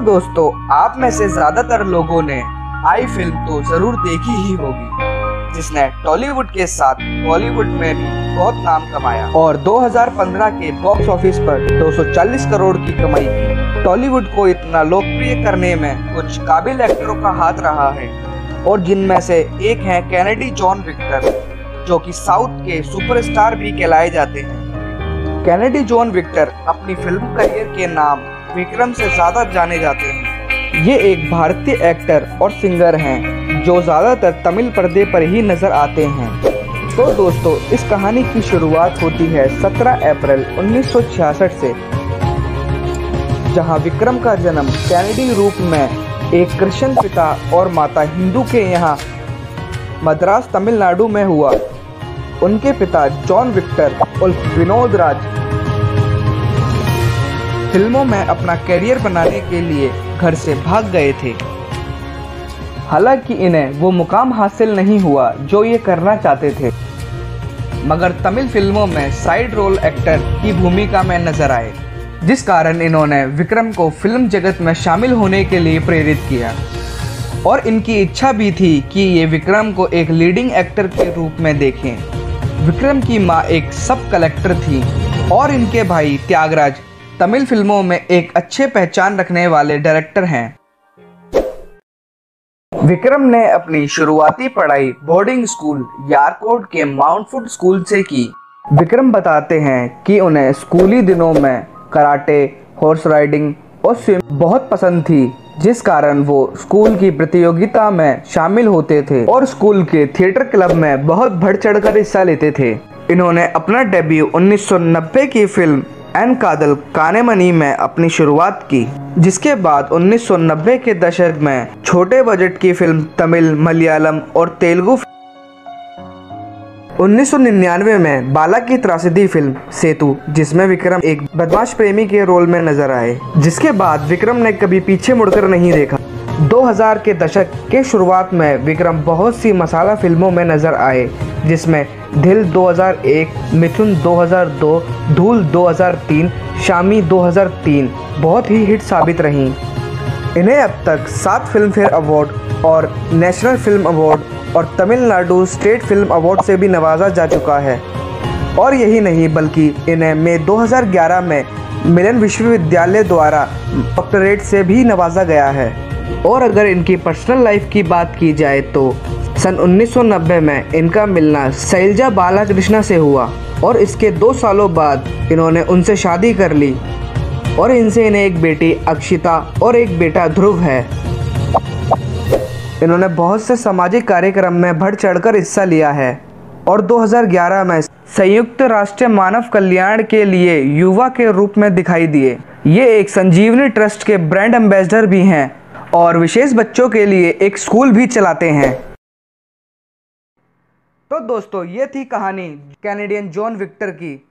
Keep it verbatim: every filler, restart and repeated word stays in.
दोस्तों, आप में से ज्यादातर लोगों ने आई फिल्म तो जरूर देखी ही होगी, जिसने टॉलीवुड के साथ बॉलीवुड में भी बहुत नाम कमाया और दो हज़ार पंद्रह के बॉक्स ऑफिस पर दो सौ चालीस करोड़ की कमाई की। टॉलीवुड को इतना लोकप्रिय करने में कुछ काबिल एक्टरों का हाथ रहा है और जिनमें से एक हैं कैनेडी जॉन विक्टर, जो कि साउथ के सुपरस्टार भी कहलाए जाते हैं। कैनेडी जॉन विक्टर अपनी फिल्म करियर के नाम विक्रम से ज्यादा जाने जाते हैं। ये एक भारतीय एक्टर और सिंगर हैं जो ज्यादातर तमिल पर्दे पर ही नजर आते हैं। तो दोस्तों, इस कहानी की शुरुआत होती है सत्रह अप्रैल उन्नीस सौ छियासठ से, जहां विक्रम का जन्म कैनेडी रूप में एक क्रिश्चियन पिता और माता हिंदू के यहाँ मद्रास तमिलनाडु में हुआ। उनके पिता जॉन विक्टर उर्फ विनोद राज फिल्मों में अपना करियर बनाने के लिए घर से भाग गए थे। हालांकि इन्हें वो मुकाम हासिल नहीं हुआ जो ये करना चाहते थे, मगर तमिल फिल्मों में साइड रोल एक्टर की भूमिका में नजर आए, जिस कारण इन्होंने विक्रम को फिल्म जगत में शामिल होने के लिए प्रेरित किया। और इनकी इच्छा भी थी कि ये विक्रम को एक लीडिंग एक्टर के रूप में देखें। विक्रम की माँ एक सब कलेक्टर थी और इनके भाई त्यागराज तमिल फिल्मों में एक अच्छे पहचान रखने वाले डायरेक्टर हैं। विक्रम ने अपनी शुरुआती पढ़ाई बोर्डिंग स्कूल यारकोट के माउंट फूड स्कूल से की। विक्रम बताते हैं कि उन्हें स्कूली दिनों में कराटे, हॉर्स राइडिंग और स्विम बहुत पसंद थी, जिस कारण वो स्कूल की प्रतियोगिता में शामिल होते थे और स्कूल के थिएटर क्लब में बहुत बढ़ चढ़कर हिस्सा लेते थे। इन्होंने अपना डेब्यू उन्नीस सौ नब्बे की फिल्म एन कादल कानेमनी में अपनी शुरुआत की, जिसके बाद उन्नीस सौ नब्बे के दशक में छोटे बजट की फिल्म तमिल, मलयालम और तेलुगु। उन्नीस सौ निन्यानवे में बाला की त्रासदी फिल्म सेतु, जिसमें विक्रम एक बदमाश प्रेमी के रोल में नजर आए, जिसके बाद विक्रम ने कभी पीछे मुड़कर नहीं देखा। दो हज़ार के दशक के शुरुआत में विक्रम बहुत सी मसाला फिल्मों में नजर आए, जिसमें दिल दो हज़ार एक, मिथुन दो हज़ार दो, धूल दो हज़ार तीन, शामी दो हज़ार तीन बहुत ही हिट साबित रहीं। इन्हें अब तक सात फिल्म फेयर अवार्ड और नेशनल फिल्म अवार्ड और तमिलनाडु स्टेट फिल्म अवार्ड से भी नवाजा जा चुका है। और यही नहीं, बल्कि इन्हें मई दो हज़ार ग्यारह में मिलन विश्वविद्यालय द्वारा डॉक्टरेट से भी नवाजा गया है। और अगर इनकी पर्सनल लाइफ की बात की जाए तो सन उन्नीस सौ नब्बे में इनका मिलना शैलजा बालाकृष्णा से हुआ और इसके दो सालों बाद इन्होंने उनसे शादी कर ली और इनसे इन्हें एक बेटी अक्षिता और एक बेटा ध्रुव है। इन्होंने बहुत से सामाजिक कार्यक्रम में बढ़ चढ़कर हिस्सा लिया है और दो हज़ार ग्यारह में संयुक्त राष्ट्र मानव कल्याण के लिए युवा के रूप में दिखाई दिए। ये एक संजीवनी ट्रस्ट के ब्रांड एम्बेसडर भी हैं और विशेष बच्चों के लिए एक स्कूल भी चलाते हैं। तो दोस्तों, ये थी कहानी कैनेडियन जॉन विक्टर की।